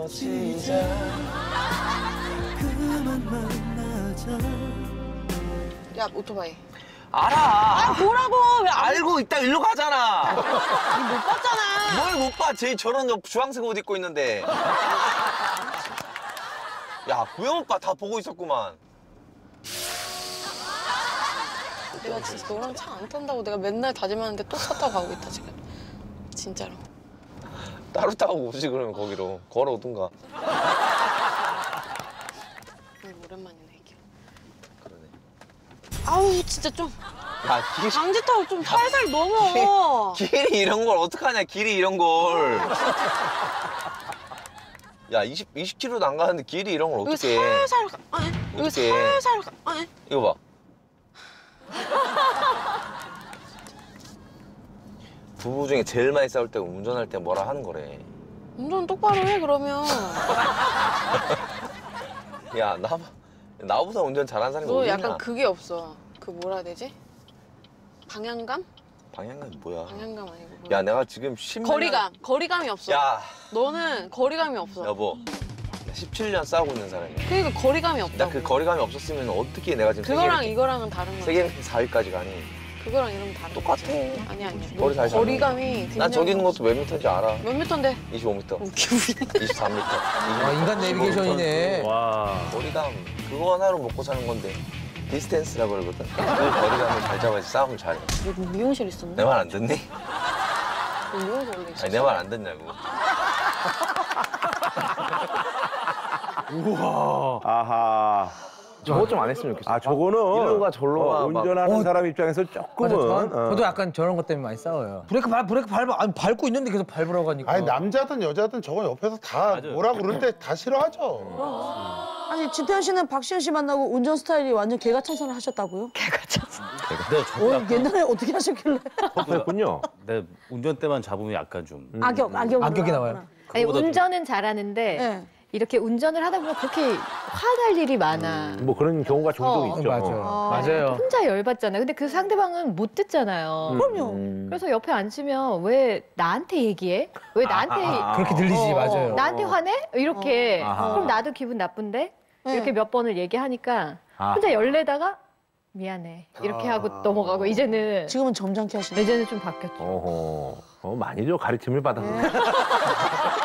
헤어지자. 야, 오토바이. 알아. 아, 뭐라고? 왜 알고 있다 일로 가잖아. 못 봤잖아. 뭘 못 봐? 쟤 저런 주황색 옷 입고 있는데. 야, 구영 오빠 다 보고 있었구만. 내가 진짜 너랑 차 안 탄다고 내가 맨날 다짐하는데 또 차 타고 가고 있다, 지금. 진짜로. 따로 타고 오지 그러면 거기로 걸어오든가. 오랜만이네, 이게. 그러네. 아우, 진짜 좀. 야, 강제 타고 좀 살살 넘어. 길이 이런 걸 어떡하냐, 길이 이런 걸. 야, 20km도 안 가는데 길이 이런 걸 여기 어떻게 해. 살살 가. 아니, 여기 어떡해. 살살 가. 아니. 이거 봐. 부부 중에 제일 많이 싸울 때 운전할 때 뭐라 하는 거래. 운전 똑바로 해, 그러면. 야, 나보다 운전 잘하는 사람이 너 어디 약간 있냐? 그게 없어. 그 뭐라 해야 되지? 방향감? 방향감이 뭐야? 방향감 아니고. 야, 내가 지금 10년... 거리감이 없어. 야, 너는 거리감이 없어. 여보. 나 17년 싸우고 있는 사람이야. 그러니까 거리감이 나 없다고. 그 거리감이 없었으면 어떻게 내가 지금 그거랑 이거랑은 다른 거야. 세계 4위까지 가니? 그거랑 이러면 다른 똑같아. 거지. 아니야. 거리 잘 잡는 거리감이 난 저기 있는 것도 몇 미터인지 알아. 몇 미터인데? 25m, 기분이. 23m. 아, 인간 내비게이션이네. 와. 거리감 그거 하나로 먹고 사는 건데 디스텐스라고 그러거든. 그 거리감을 잘 잡아야지 싸움을 잘해. 여기 미용실 있었네? 내 말 안 듣니? 여기 미용실 원래 있었어. 아니 내 말 안 듣냐고. 우와. 아하. 저거 좀 안 했으면 좋겠어. 아, 저거는 일로 가 절로 가. 막. 운전하는 사람 입장에서 맞아, 조금은. 저도 약간 저런 것 때문에 많이 싸워요. 브레이크 밟아. 아니, 밟고 있는데 계속 밟으라고 하니까. 아니 남자든 여자든 저거 옆에서 다 뭐라 그럴 때 다 싫어하죠. 아니 진태현 씨는 박시현 씨 만나고 운전 스타일이 완전 개가찬선을 하셨다고요? 네, 옛날에 어떻게 하셨길래? 그렇군요. 내 운전대만 잡으면 약간 좀 악역이 나와요. 아니, 운전은 잘하는데 네. 이렇게 운전을 하다 보면 그렇게 화날 일이 많아. 뭐 그런 경우가 종종 있죠. 맞아. 맞아요. 혼자 열받잖아. 근데 그 상대방은 못 듣잖아요. 그럼요. 그래서 옆에 앉으면 왜 나한테 얘기해? 왜 나한테 그렇게 들리지, 맞아요. 나한테 화내? 이렇게. 아하. 그럼 나도 기분 나쁜데? 네. 이렇게 몇 번을 얘기하니까 아. 혼자 열내다가 미안해. 이렇게 하고 넘어가고 이제는 지금은 점잖게 하시네. 이제는 좀 바뀌었죠. 어허. 많이도 가르침을 받았네.